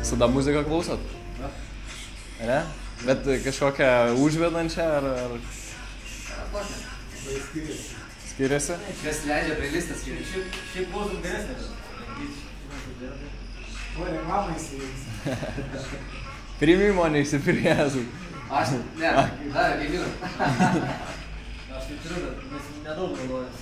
Visada muziką klausot? Ne? Bet kažkokią užvedančią ar... Skiriasi? Kas leidžia playlistą skiriasi. Šiaip klausom geresnė. O, reklamą įsijungs. Primimo neįsipirėzų. Aš, ne, davė kaimynų. Aš tai turiu, bet mes nedaug naudojame.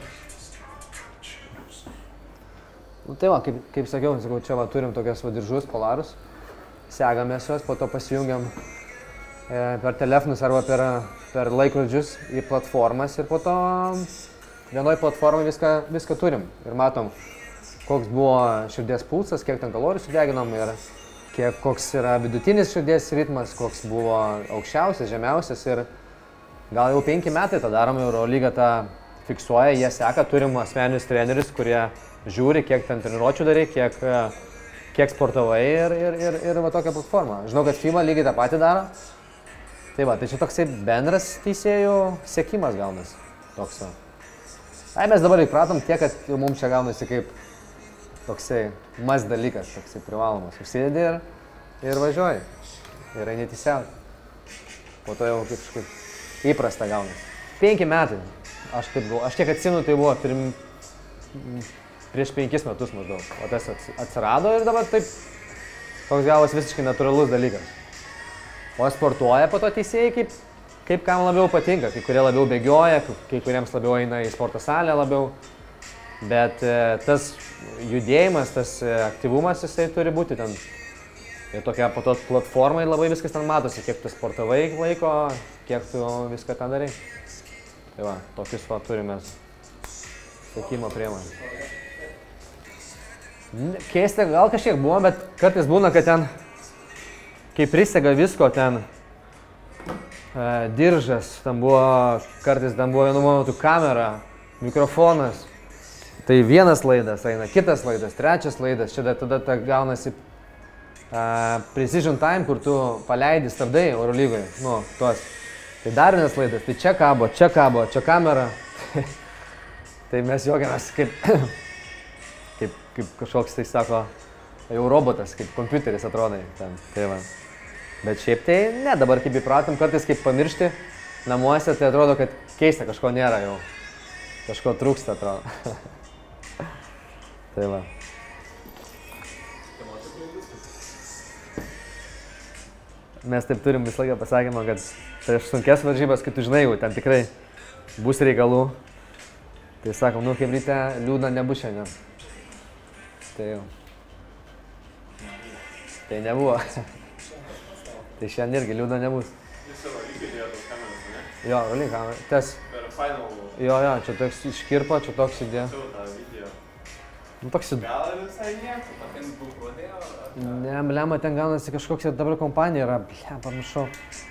Nu tai va, kaip sakiau, čia va turim tokias va diržus, polarus. Segamės juos, po to pasijungiam per telefonus arba per laikrodžius į platformas ir po to vienoj platformai viską turim. Ir matom, koks buvo širdies pulsas, kiek ten kalorijų sudeginom ir koks yra vidutinis širdies ritmas, koks buvo aukščiausias, žemiausias ir gal jau 5 metai tą darom, Eurolyga tą fiksuoja, jie seka, turim asmeninius trenerius, kurie žiūri, kiek ten treniruočių darai, kiek sportavai ir va tokią platformą. Žinau, kad FIBA lygiai tą patį daro. Tai va, tai čia toksai bendras teisėjų sekimas gaunasi. Toks va. Ai, mes dabar įpratom tiek, kad jau mums čia gaunasi kaip toksai mas dalykas, toksai privalomas. Užsidedi ir važiuoji. Ir eini teisiauti. Po to jau kažkaip įprasta gaunasi. 5 metai. Aš tiek atsimenu, tai buvo prieš 5 metus maždaug. O tas atsirado ir dabar taip toks gavos visiškai natūralus dalykas. O sportuoja po to teisėjai kaip kam labiau patinka. Kai kurie labiau bėgioja, kai kuriems labiau eina į sporto salę labiau. Bet tas judėjimas, tas aktyvumas jisai turi būti ten. Ir tokia po to platformai labai viskas ten matosi, kiek tu sportavai laiko, kiek tu viską ten darai. Tai va, tokius va turime sekimo priemonę. Keista, gal kažkiek buvo, bet kartais būna, kad ten, kai prisega visko, ten diržas, ten buvo, kartais ten buvo vienu momentu kamera, mikrofonas. Tai vienas laidas eina, kitas laidas, trečias laidas, čia tada gaunasi precision time, kur tu paleidi, stabdai Eurolygoje, nu, tuos. Tai dar vienas laidas, tai čia kabo, čia kamera. Tai mes juokiamės kaip kažkoks, tai sako, jau robotas, kaip kompiuteris atrodai ten. Tai va. Bet šiaip tai ne, dabar kaip įpratom, kartais kaip pamiršti namuose, tai atrodo, kad keista, kažko nėra jau. Kažko trūksta, atrodo. Tai va. Mes taip turim visą laiką pasakymą, kad prieš sunkias varžybas, kai tu žinai jau, ten tikrai bus reikalų. Tai sakom, nu kaip ryte, liūdna nebus šiandien. Tai jau. Tai nebuvo. Tai šiandien irgi liūdna nebus. Jūs Eurolygai dėjo tos kameras, ne? Jo, Eurolygai kameras. Tas. Per final. Jo, čia toks iškirpo, čia toks įdėjo. Čia tą video. Nu toks įdėjo. Gal visai nieko, tokia bukuodėjo? Ne, blema, ten gaunasi kažkoks ir dabar kompanija yra, pamiršau.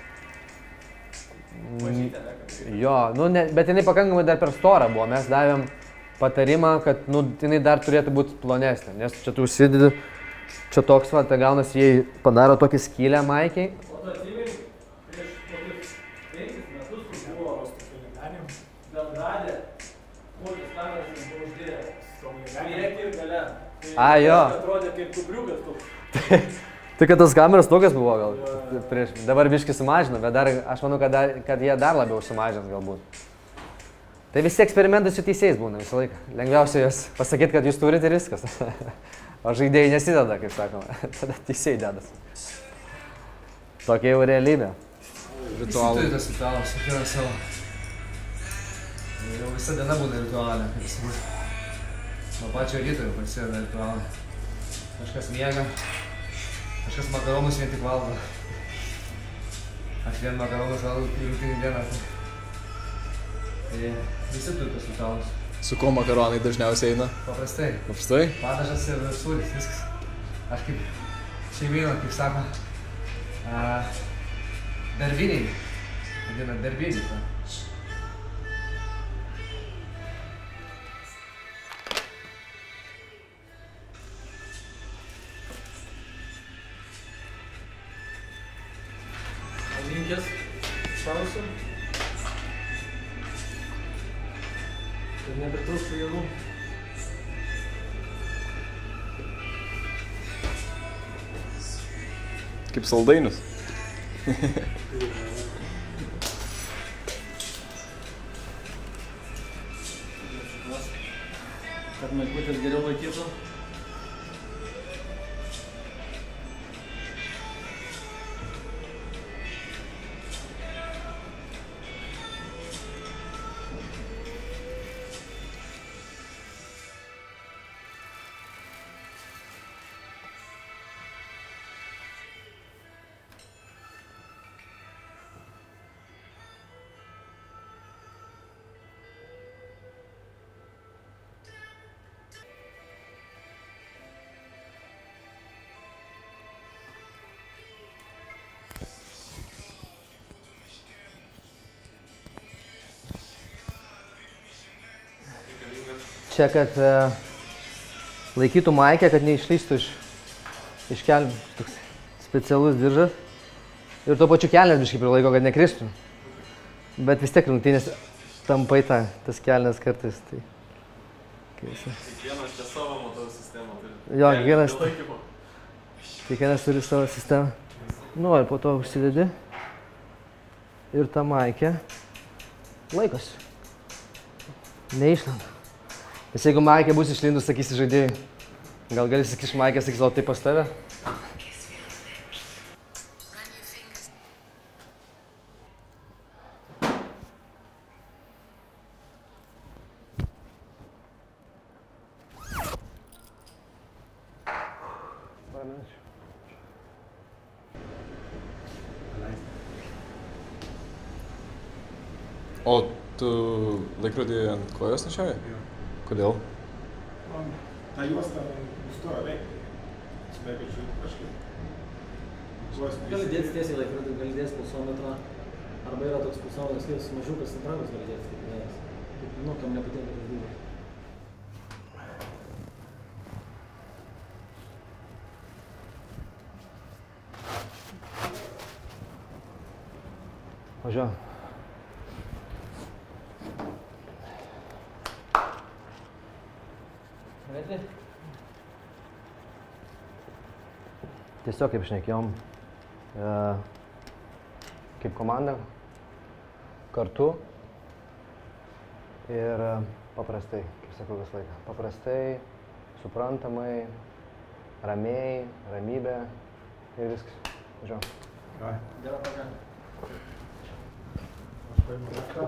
Jo, nu, ne, bet jinai pakankamai dar per storą buvo, mes davėm patarimą, kad nu, jinai dar turėtų būti plonesnė, nes čia tu užsidedi, čia toks va, tai gaunasi, jie padaro tokį skylę maikiai. O tu atsimeni, prieš kokius 5 metus, kur buvo Belgrade, kokius kameras buvo uždėję, priekį ir gale. A, jo. Atrodė kaip kubriukas toks. Tai kad tas kameras tokias buvo gal prieš, dabar biškį sumažino, bet dar, aš manau, kad jie dar labiau sumažins galbūt. Tai visi eksperimentai su teisėjais būna visą laiką. Lengviausia juos pasakyti, kad jūs turite ir viskas. O žaidėjai nesideda, kaip sakoma. Tada teisėjai dedas. Tokia jau realybė. Ritualų. Visi turi tas ritualas, kiekvieną savo. Jau visa diena būna ritualė. Nuo pačio ryto jau prasideda ritualai. Kažkas miega. Kažkas makaronus vien tik valgo. Aš vien makaronus valgau rytinį dieną. Tai visi turi tas ritualus. Su kuo makaronai dažniausiai eina? Paprastai. Paprastai? Padažas ir sūris, viskas. Aš kaip šeimyną, kaip sako, darbiniai. Vadina darbiniai. Linkės sausim. Kad nepritrūktų jėgų. Kaip saldainius. Kad maikutis geriau laikytų. Čia, kad laikytų maikę, kad neišlystų iš kelnių. Toks specialus diržas. Ir tuo pačiu kelnes biškai prilaiko, kad nekristų. Bet vis tiek rungtynės tampai tas kelnes kartais. Tai... Kiekvienas čia savo matau sistemą turi. Jo, kiekvienas turi savo sistemą. Nu, ir po to užsidedi. Ir ta maikė laikosi. Neišlenda. Nes jeigu maikė bus išlindus, sakysi žaidėjai, gal gali sakyš maikė, sakys, o tai pas tave? O tu laikrodį ant kojos nešioji? Kodėl? Ta juosta nustojo veikti. Smėgiu žiūrėti kažkaip. Gali dėti tiesiai laikrodį, gali dėti pulsometrą. Arba yra toks pulsometras, kaip mažiukas centralas gali dėti, kaip dėjas. Nu, kam nepatinka tas dydis. Važiuojam. Tiesiog kaip šnekėjom, kaip komanda, kartu ir paprastai, kaip sakau visą laiką, paprastai, suprantamai, ramiai, ramybė ir viskas. Važiuojam. Gera paga. Aš paimu leftą.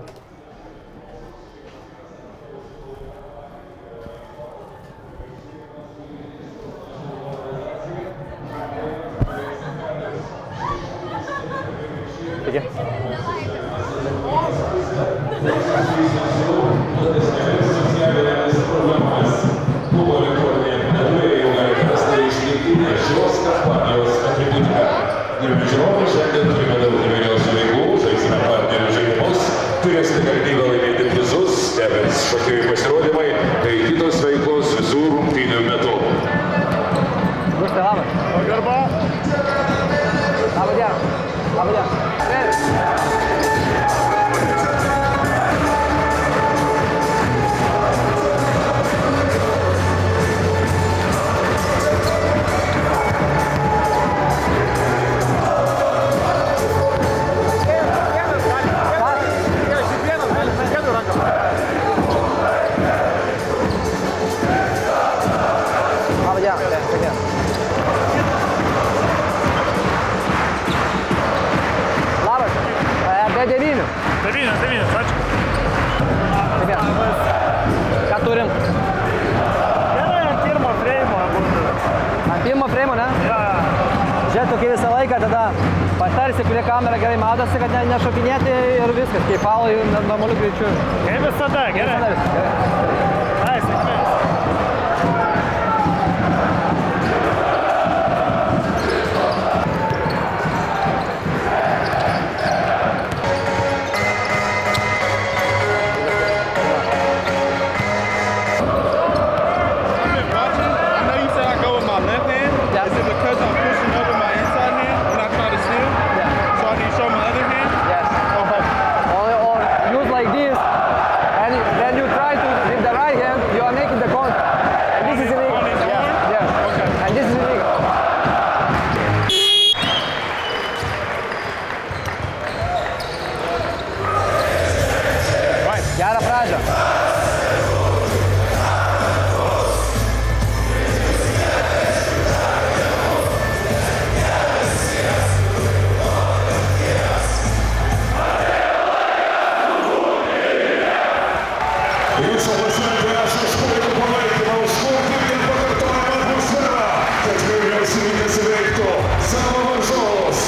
Turėsite galimybę laimėti prizus, stebins šokėjų pasirodymai, tai kitos veiklos visų rungtynių metu. Gusti, labas. Pagarba. Labą dieną. Labą dieną. Ką turim? Gerai, ant pirmo freimo būtų. Ant pirmo freimo, ne? Ja. Žiūrėk, tokį visą laiką tada patarsi, kurie kamera gerai matosi, kad nešokinėti ir viskas, kaip falai normaliu greičiu. Kaip visada, gerai. Ai, sėkmės. Or use like this, and then you try to with the right kiekvienas rytas įveiktų savo varžovus.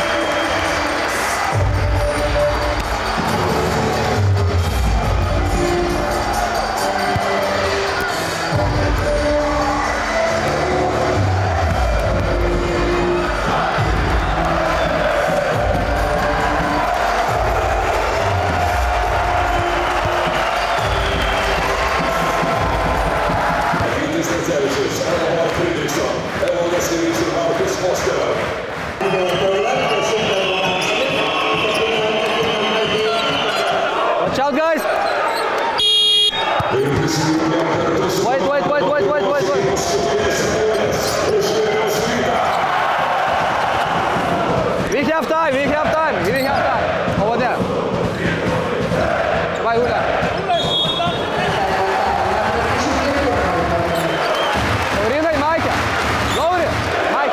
Watch out, guys! Wait. We have time. Over there. Давай, Уля. Урина и Майка. Лоури, Майка.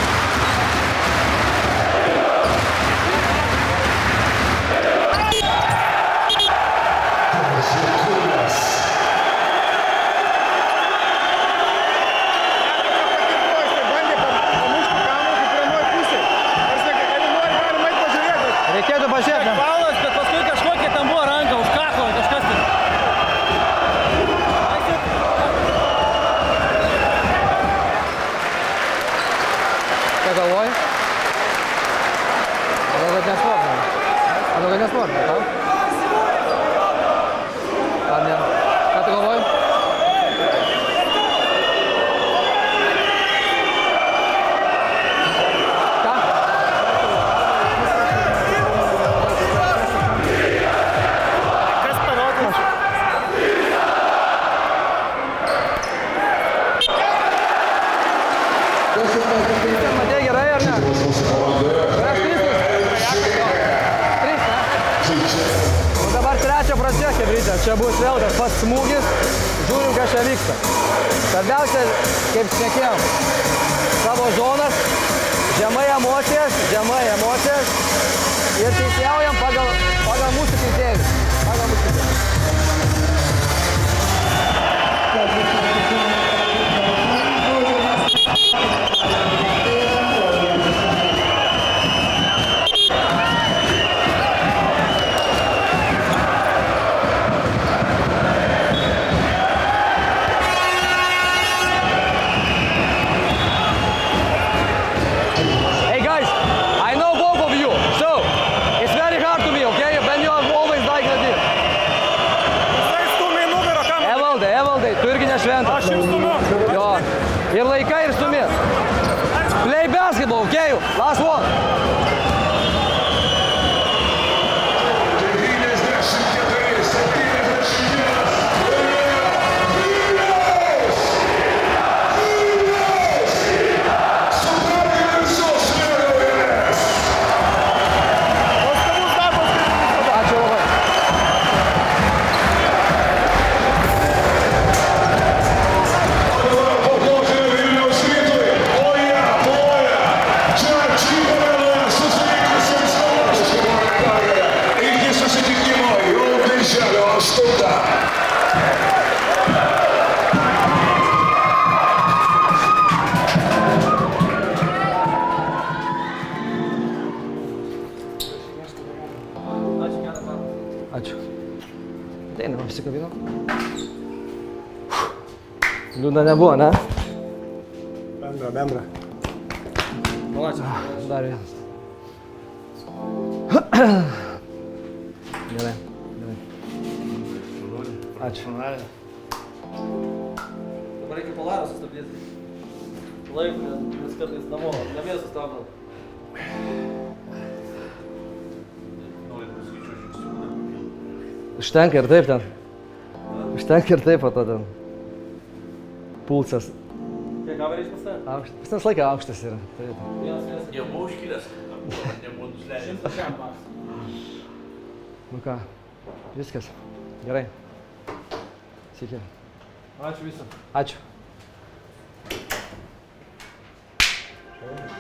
Reikėtų pažiūrėti. Paulas, bet paskui kažkokia tam buvo ranka už kaklo, kažkas tai. Ką galvoji? Manau, kad nesportinė, tau? Ar ne? Ką tu galvoji? Ką? Kas parodys? Matei gerai, ar ne? O dabar trečia pradžia, chebrytė. Čia bus vėl tas pats smūgis. Žiūrim, kas čia vyksta. Svarbiausia, kaip šnekėjom, savo zonas, žemai emocijas ir teisėjaujam pagal mūsų kriterijus. Hey guys, I know both of you, so it's very hard to me, okay? When you are always like this. Jisai stumia į nugarą, kam? Evaldai, tu irgi nešventas. Aš jau stumiu. Jo, ir laikai, ir stumi. Play basketball, okay? Last one. Ačiū. Ateina, apsikabino. Liūdna nebuvo, ne? Bendra. Malačiu. Dar vienas. Gerai. Ačiū. Dabar reikia Polarą sustabdyti. Laiku, nes kartais namie sustabdau. Užtenka ir taip ten. Užtenka ir taip, o to ten. Pulsas. Kiek average pas tave? Aukštas. Pas ten laiką aukštas yra. Taip. Vienas. Nebuvo užkilęs, nebuvo nusileidęs. 100 max. Nu ką, viskas. Gerai. Sveiki. Ačiū visam. Ačiū.